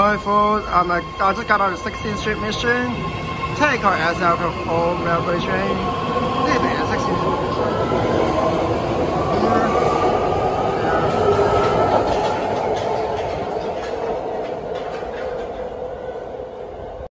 joyful. I just got on the 16th Street mission. Take our SFO Millbrae Train. Leaving at 16th Street.